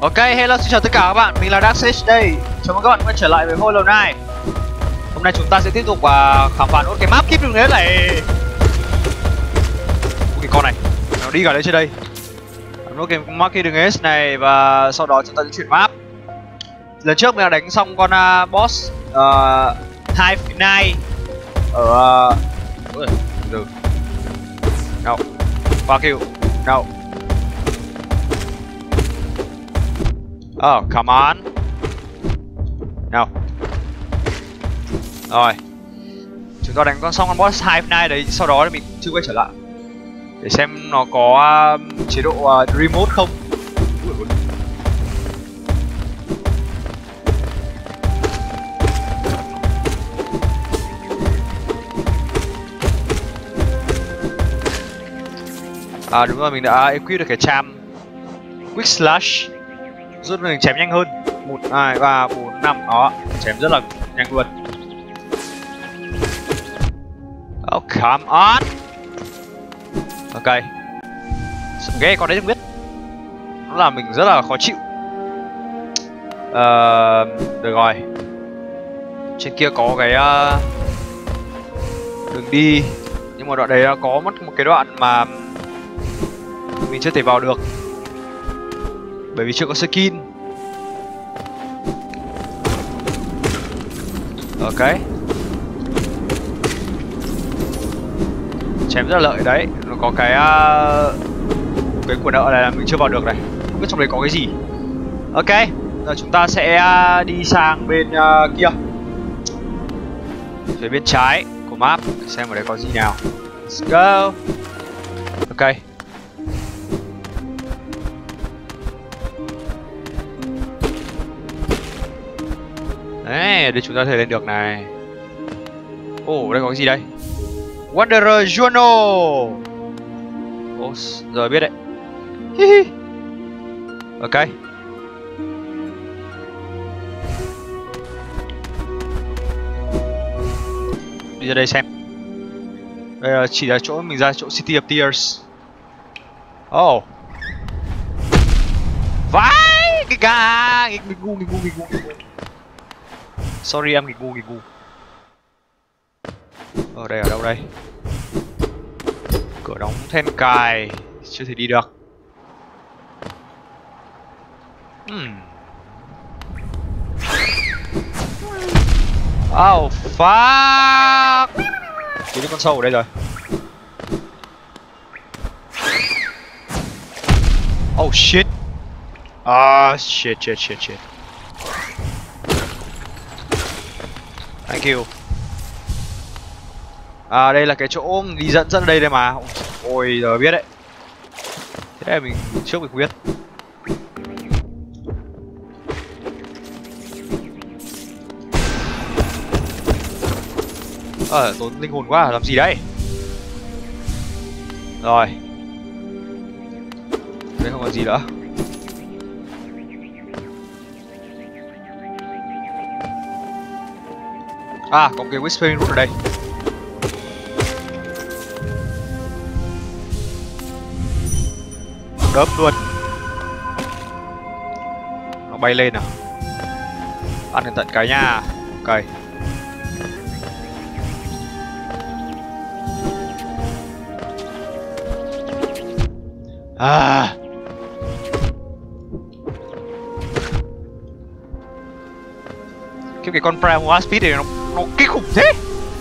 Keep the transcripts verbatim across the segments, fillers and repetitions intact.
Ok, hello, xin chào tất cả các bạn, mình là Darksage đây. Chào mừng các bạn quay trở lại với Hollow Knight. Hôm nay chúng ta sẽ tiếp tục uh, khám phá nốt cái map Keep Đường Nết này. Cái con này, nó đi cả lên trên đây. Nốt cái map Keep Đường Nết này và sau đó chúng ta sẽ chuyển map. Lần trước mình đã đánh xong con uh, boss uh, Hive Knight ở uh... từ no, fuck you, no. Oh, come on. Nào. Rồi. Chúng ta đánh con xong con boss Hive Knight đấy, sau đó thì mình chưa quay trở lại. Để xem nó có uh, chế độ uh, remote không. À đúng rồi, mình đã equip được cái charm Quick Slash, giúp mình chém nhanh hơn. Một, hai, ba, bốn, năm. Đó, chém rất là nhanh luôn. Oh, come on. Ok. Sợ ghê con đấy không biết. Nó làm mình rất là khó chịu. Ờ... Uh, được rồi. Trên kia có cái uh, đường đi. Nhưng mà đoạn đấy có mất một cái đoạn mà mình chưa thể vào được, bởi vì chưa có skin. Ok. Chém rất là lợi đấy. Nó có cái uh, cái của nợ này là mình chưa vào được này. Không biết trong đấy có cái gì. Ok. Giờ chúng ta sẽ uh, đi sang bên uh, kia, phía bên trái của map, xem ở đây có gì nào. Let's go. Ok. Đấy, đây chúng ta thể lên được này. Ồ, oh, đây có cái gì đây? Wanderer Journal. Ồ, oh, giờ biết đấy. Ok. Đi ra đây xem. Đây là chỉ là chỗ mình ra chỗ City of Tears. Oh. Vãi cái gà, nghịch ngu nghịch ngu nghịch ngu. Sorry em nghịch ngu nghịch ngu. Ở đây ở đâu đây? Cửa đóng then cài, chưa thể đi được. Hmm. Oh fuck. Chỉ con sâu ở đây rồi. Oh shit. Ah shit shit shit shit. Thank you. À đây là cái chỗ đi dẫn dẫn đây đây mà. Ôi giờ biết đấy. Thế này mình trước mình không biết. Ờ à, tốn linh hồn quá, làm gì đấy? Rồi. Đây không còn gì nữa. À, có cái Whispering Root ở đây. Đớp luôn. Nó bay lên nào. Ăn cẩn thận cái nha. Ok. À. Cái cái con Prime Wasp này nó nó kinh khủng thế.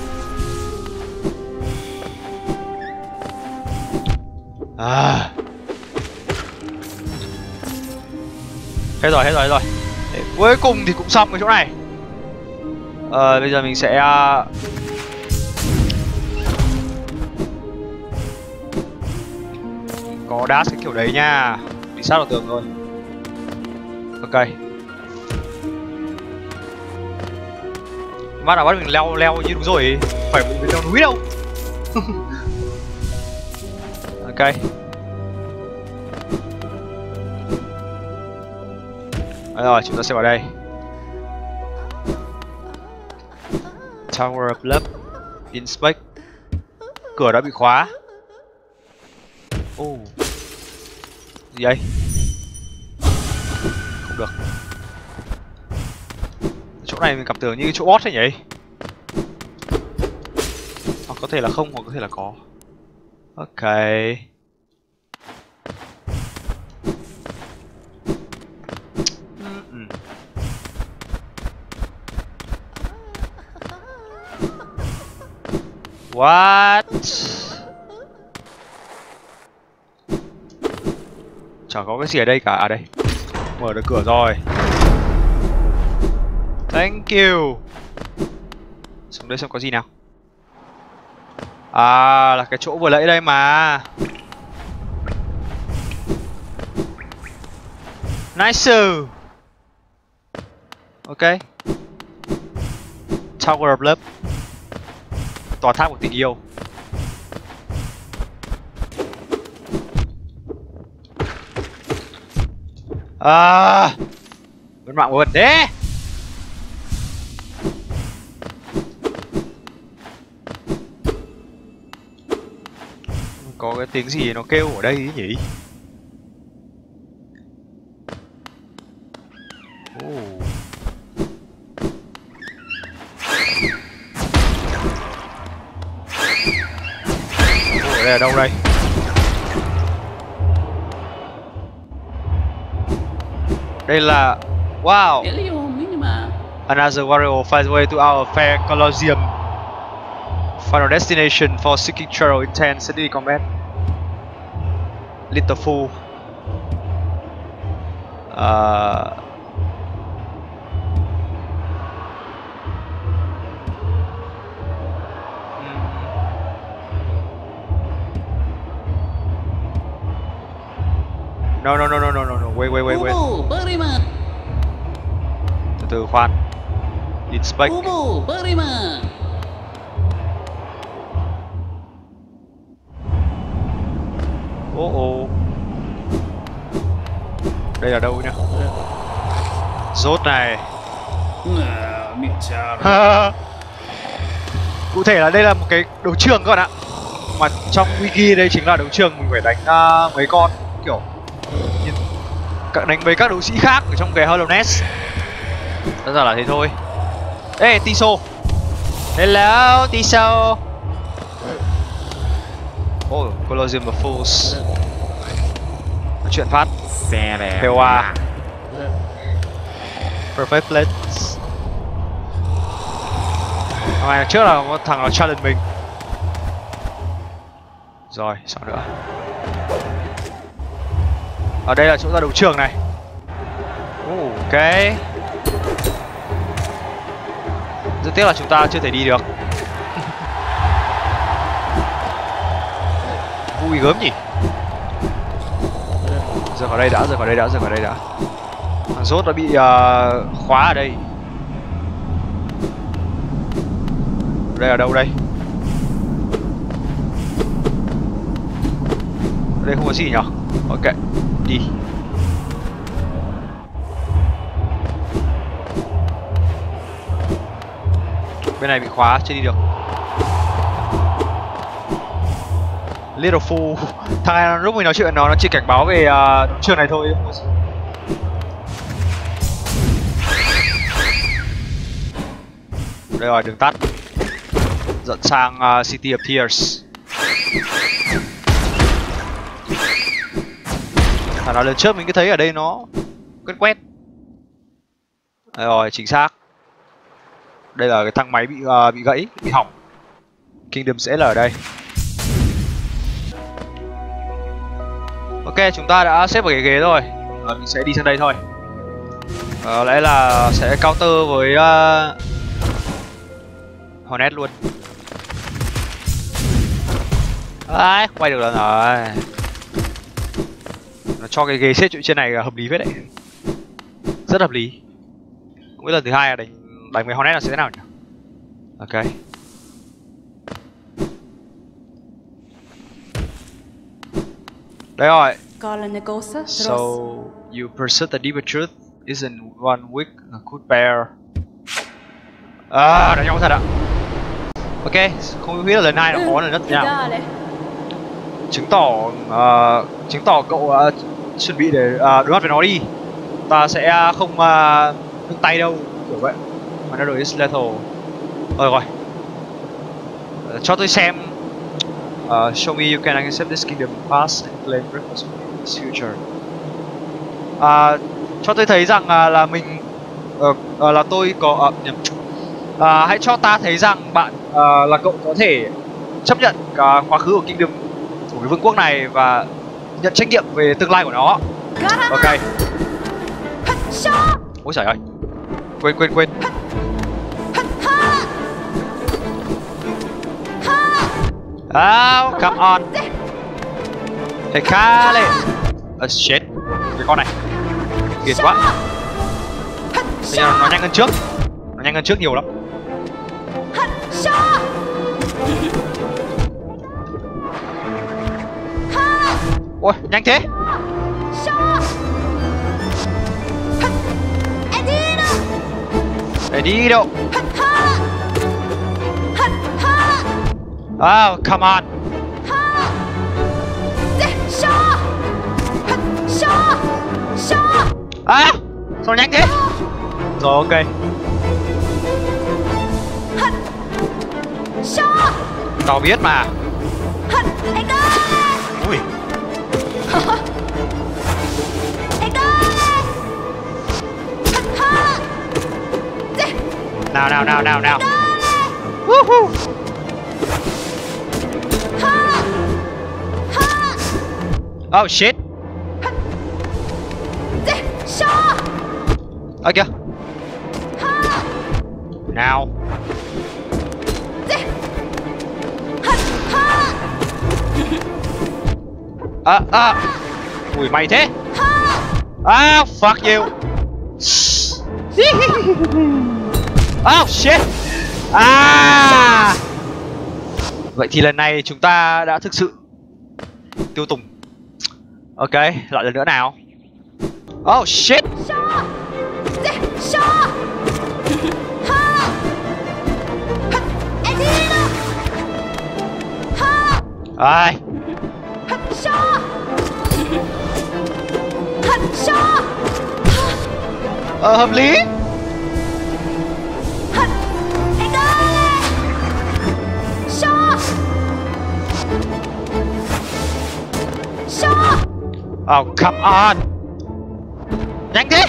À. Hết rồi, hết rồi, hết rồi. Để cuối cùng thì cũng xong cái chỗ này. Ờ, bây giờ mình sẽ uh... có dash cái kiểu đấy nha. Đi sát vào tường rồi. Ok. Bắt nào bắt mình leo leo như đúng rồi, phải bị leo núi đâu. Ok. Rồi chúng ta sẽ vào đây. Tower of Love. Inspect. Cửa đã bị khóa. Ồ. Oh. Gì đây? không được. Chỗ này mình cảm tưởng như cái chỗ boss ấy nhỉ? Hoặc có thể là không, hoặc có thể là có. Ok. What? Chẳng có cái gì ở đây cả. À đây, mở được cửa rồi. Thank you. Xuống đây xem có gì nào. À, là cái chỗ vừa nãy đây mà. Nice. Ok. Tower of Love, tòa tháp của tình yêu. À, bên mạng có vấn đề. Có cái tiếng gì nó kêu ở đây ấy nhỉ? Oh. Ở đây là đâu đây? Đây là wow. Another warrior finds way to our fair Colosseum. Final destination for seeking travel intense city combat. Little fool. Uh, No no no no no no no wait wait wait wait. Từ từ khoan. Inspect. Oh oh. Đây là đâu nhỉ? Rốt này. Cụ thể là đây là một cái đấu trường các bạn ạ. Mà trong wiki đây chính là đấu trường mình phải đánh uh, mấy con kiểu đánh với các đấu sĩ khác ở trong cái Hollow Nest. Đơn giản là thế thôi. Ê, Tiso. Hello, Tiso. Oh, Colosseum of Fools. Nói chuyện phát. Pewa. Perfect Blitz. Ngày trước là có thằng nó challenge mình. Rồi, sao nữa? Ở đây là chỗ ra đấu trường này. Ok. Rất tiếc là chúng ta chưa thể đi được. Vui gớm nhỉ. Giờ vào đây đã, giờ vào đây đã, giờ vào đây đã. Thằng Rốt đã bị uh, khóa ở đây. Đây là đâu đây? Ở đây không có gì nhỉ? Ok, đi. Bên này bị khóa, chưa đi được. Little fool. Thằng này lúc mình nói chuyện nó nó chỉ cảnh báo về uh, trường này thôi. Đây rồi, đường tắt dẫn sang uh, City of Tears. Thằng nào lần trước mình cứ thấy ở đây nó quét quét. Đây rồi, chính xác. Đây là cái thang máy bị uh, bị gãy, bị hỏng. Kingdom sẽ là ở đây. Ok, chúng ta đã xếp vào cái ghế rồi. À, mình sẽ đi sang đây thôi. Có lẽ là sẽ counter với uh, Hornet luôn. Đấy, quay được lần rồi. Nó cho cái ghế xếp chỗ trên này là hợp lý phết đấy. Rất hợp lý. Không biết lần thứ hai là đánh đánh với Hornet là sẽ thế nào nhỉ? Ok. Đây rồi. So you persist the deeper truth isn't one weak could bear. À, đánh nhau thật ạ. Ok, không biết là lần hai nó khó lần nhất thế nào. Chứng tỏ uh, chứng tỏ cậu uh, chuẩn bị để uh, đối mặt với nó đi. ta sẽ không uh, nương tay đâu, kiểu vậy. Another is lethal. Rồi rồi. Uh, cho tôi xem. Uh, show me you can accept this kingdom past and claim breakfast in its future. Uh, cho tôi thấy rằng uh, là mình uh, uh, là tôi có uh, nhầm. Uh, hãy cho ta thấy rằng bạn uh, là cậu có thể chấp nhận uh, quá khứ của kingdom của cái vương quốc này và nhận trách nhiệm về tương lai của nó. Ok. Ôi trời ơi. Quên quên quên. Oh, come on. Hey, Kale. Oh shit. Cái con này kiệt quá. Bây giờ nó nhanh hơn trước. Nó nhanh hơn trước nhiều lắm. Ôi, nhanh thế. Để đi đâu. Oh, come on. À, sao nhanh thế? Rồi, ok. Tao biết mà. Ui. Nào nào nào nào nào. Woohoo. Oh shit. Ơ kìa. Nào. À à. Ui mày thế. Ah, fuck you. Oh shit. À. Vậy thì lần này chúng ta đã thực sự tiêu tùng. Ok, lại lần nữa nào. Oh shit. Ai. Ờ, hợp lý. Oh, come on. Nhanh thế.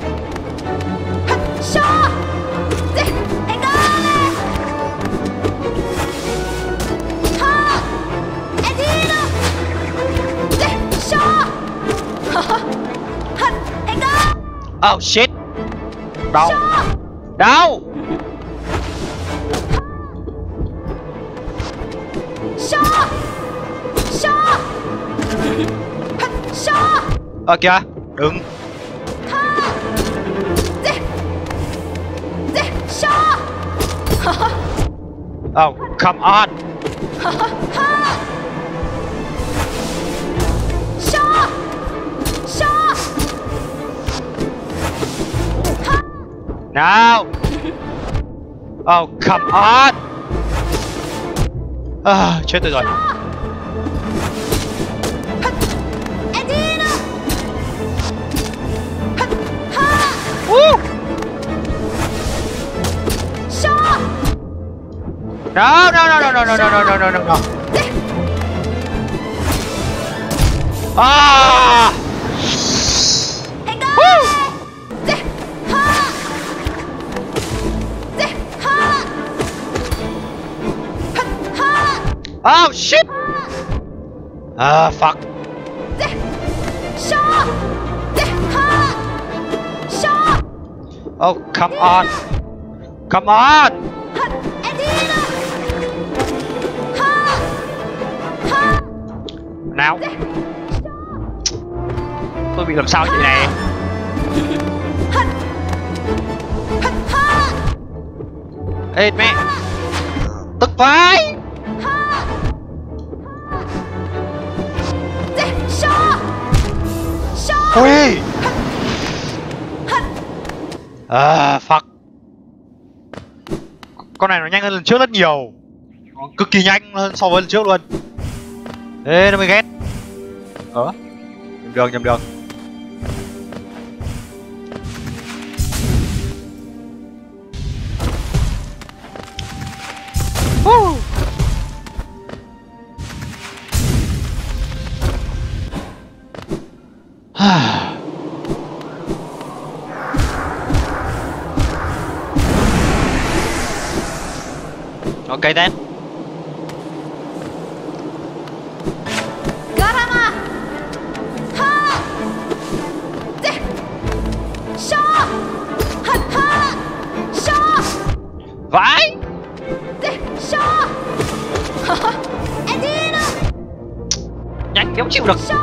Oh shit. Đâu. Đâu. Ờ kìa. Đừng. Oh, come on. Nào. Oh, come on. À, chết tôi rồi. Woo. No, no, no, no, no, no, no, no, no, no, no. Ah. Woo. Oh shit. Ah, fuck. Oh, come on. Come on. Nào. Tôi bị làm sao vậy này? Ê mẹ. Tức vãi. Ui. À, fuck. Con này nó nhanh hơn lần trước rất nhiều. Nó cực kỳ nhanh hơn so với lần trước luôn. Ê, nó mới ghét. Ờ, nhầm đường, nhầm đường. Ok then. Garama. Ha. De. Sha. Ha ha. Sha. Vãi. De. Sha. Ha ha. Edina. Nhanh kéo chịu được. Sha.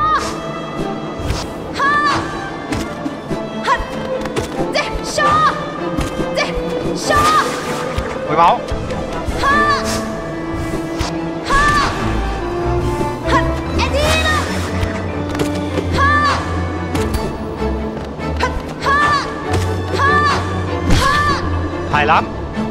Ha. Ha. De. Sha. De. Sha. Hồi máu. Ha. Ha. Ha. Edina. Ha. Ha. Ha. Ha. Ha. Hay lắm.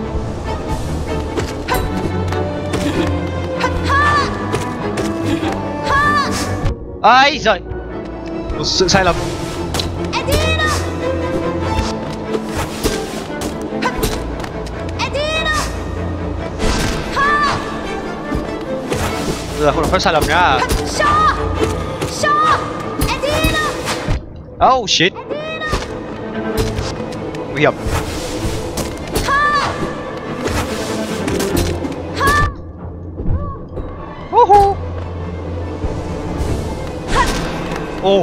Ây giời. Một sự sai lầm. Edina. Edina. Ha. Bây giờ không được phép sai lầm nhá. Sha. Sha. Edina. Oh shit. Nguy hiểm. Ha. Ha. Woohoo. Oh.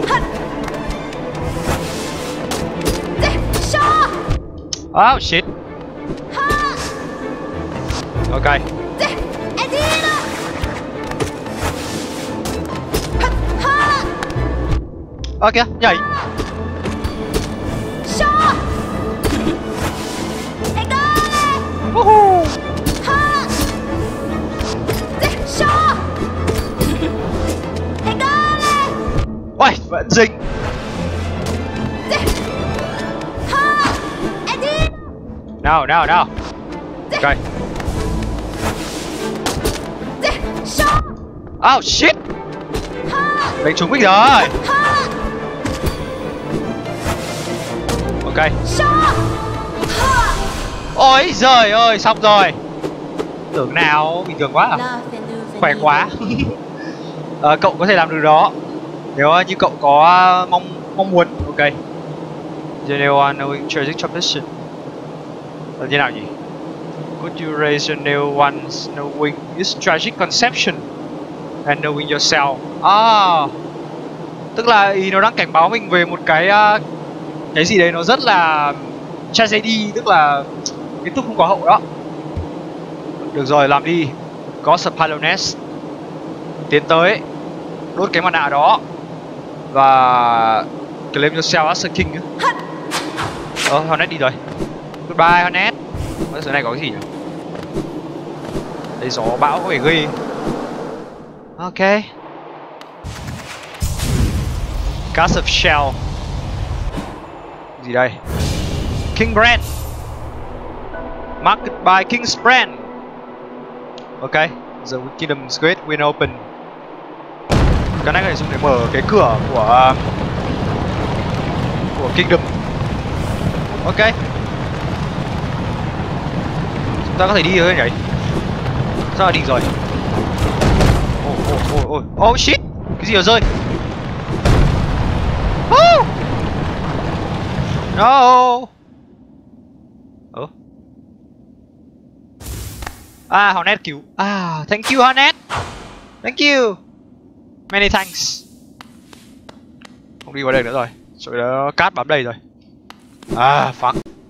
De. Sha. Oh shit. Ha. Ok. De. Edina. Ha. Ha. Ơ kìa, nhảy. Sha. Egale. Woohoo. Ha. De. Sha. Egale. Ôi, vẫn dính. De. Ha. Edina. Nào, nào, nào. Ok. De. Sha. Oh shit. Ha. Đánh trúng mình rồi. Ha. Ok. Sha. Ha. Ôi giời ơi, xong rồi. Tưởng nào bình thường quá à? Khỏe quá. Ờ, cậu có thể làm được đó. Nếu như cậu có mong mong muốn. Ok. Geneva knowing tragic transition. Là như nào nhỉ? Could you raise your nail once knowing its tragic conception and knowing yourself? À, tức là ý nó đang cảnh báo mình về một cái uh, cái gì đấy nó rất là tragedy, tức là kết thúc không có hậu đó. Được rồi, làm đi. Gossip Pyloness. Tiến tới, đốt cái mặt nạ đó và claim yourself as a king. Ờ, Hornet đi rồi. Goodbye Hornet. Ở dưới này có cái gì nhỉ? Đây gió bão có vẻ ghê. Ok. Cast of Shell. Gì đây? King Brand. Market by King's Brand. Ok. The Kingdom's Gate will open. Cái này có thể dùng để mở cái cửa của của Kingdom. Ok. Chúng ta có thể đi rồi nhỉ? Sao lại đi rồi? Ôi ôi ôi ôi. Oh shit. Cái gì ở rơi? Oh! No. Ủa? À, Hornet cứu. À, thank you Hornet. Thank you. Many thanks. Không đi qua đây nữa rồi. Rồi đó, cát bám đầy rồi. À, fuck.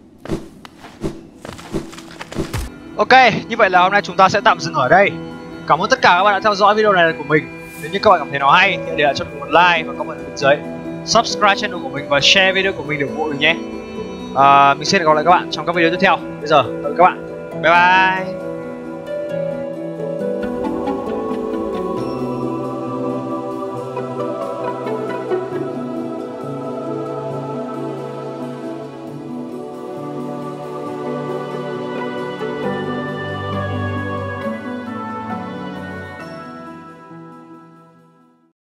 Ok, như vậy là hôm nay chúng ta sẽ tạm dừng ở đây. Cảm ơn tất cả các bạn đã theo dõi video này của mình. Nếu như các bạn cảm thấy nó hay thì hãy để lại cho mình một like và comment ở bên dưới. Subscribe channel của mình và share video của mình để ủng hộ mình nhé. À, mình sẽ gặp lại các bạn trong các video tiếp theo. Bây giờ, tạm biệt các bạn. Bye bye.